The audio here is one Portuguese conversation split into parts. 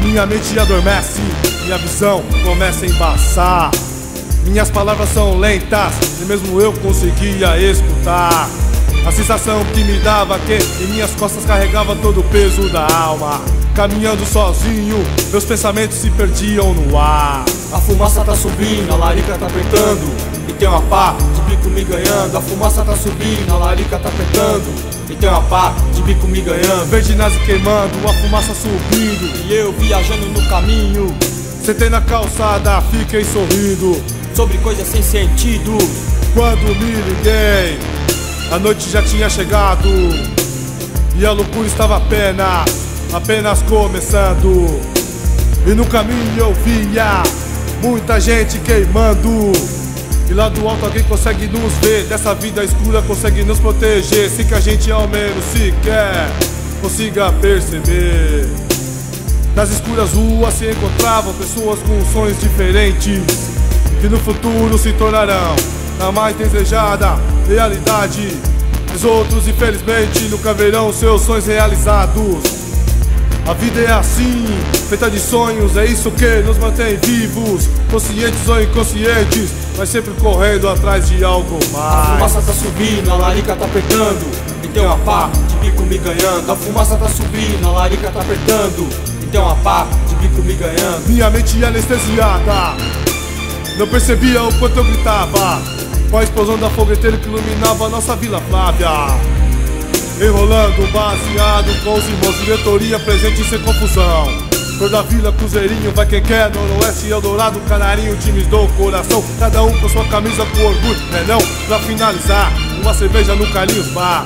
Minha mente adormece, minha visão começa a embaçar. Minhas palavras são lentas, e mesmo eu conseguia escutar. A sensação que me dava que em minhas costas carregava todo o peso da alma. Caminhando sozinho, meus pensamentos se perdiam no ar. A fumaça tá subindo, a larica tá apertando, e tem uma pá de bico me ganhando. A fumaça tá subindo, a larica tá apertando, e tem uma pá de bico me ganhando. Verde nazi queimando, a fumaça subindo, e eu viajando no caminho. Sentei na calçada, fiquei sorrindo sobre coisas sem sentido. Quando me liguei, a noite já tinha chegado, e a loucura estava apenas começando. E no caminho eu via muita gente queimando, e lá do alto alguém consegue nos ver. Dessa vida escura consegue nos proteger, se que a gente ao menos sequer consiga perceber. Nas escuras ruas se encontravam pessoas com sonhos diferentes, que no futuro se tornarão a mais desejada realidade. Os outros infelizmente nunca verão seus sonhos realizados. A vida é assim, feita de sonhos, é isso que nos mantém vivos, conscientes ou inconscientes, mas sempre correndo atrás de algo mais. A fumaça tá subindo, a larica tá apertando, e tem uma pá de bico me ganhando. A fumaça tá subindo, a larica tá apertando, e tem uma pá de bico me ganhando. Minha mente anestesiada, não percebia o quanto eu gritava com a explosão da fogueteira que iluminava a nossa Vila Flávia. Enrolando baseado com os irmãos, diretoria presente sem confusão. Cor da Vila, Cruzeirinho, vai quem quer, Noroeste, Eldorado, Canarinho, times do coração. Cada um com sua camisa com orgulho, né não? Pra finalizar, uma cerveja no Carlinhos Bar.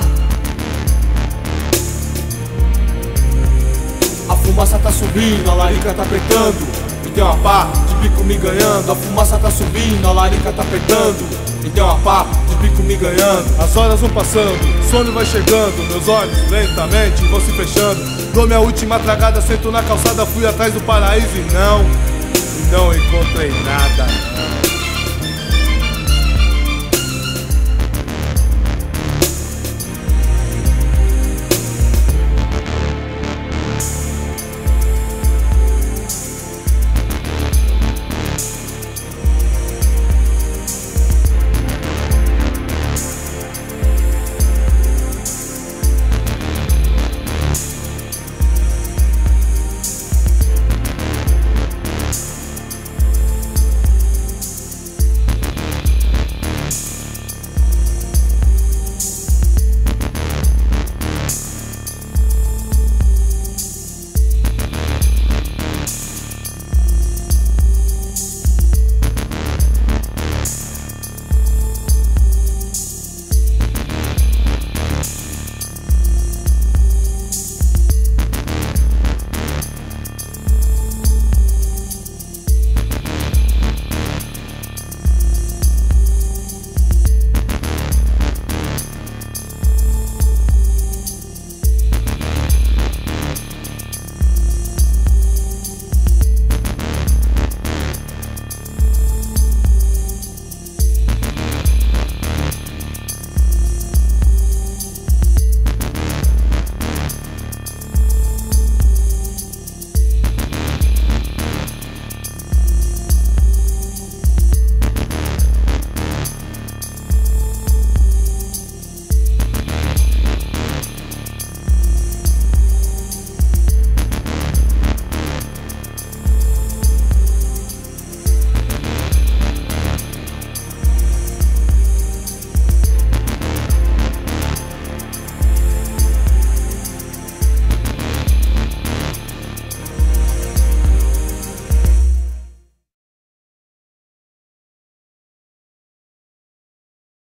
A fumaça tá subindo, a larica tá apertando, e tem uma pá de bico me ganhando. A fumaça tá subindo, a larica tá apertando, e tem uma pá de bico me ganhando. As horas vão passando, o sono vai chegando, meus olhos lentamente vão se fechando. Dou minha última tragada, sento na calçada, fui atrás do paraíso e não encontrei nada.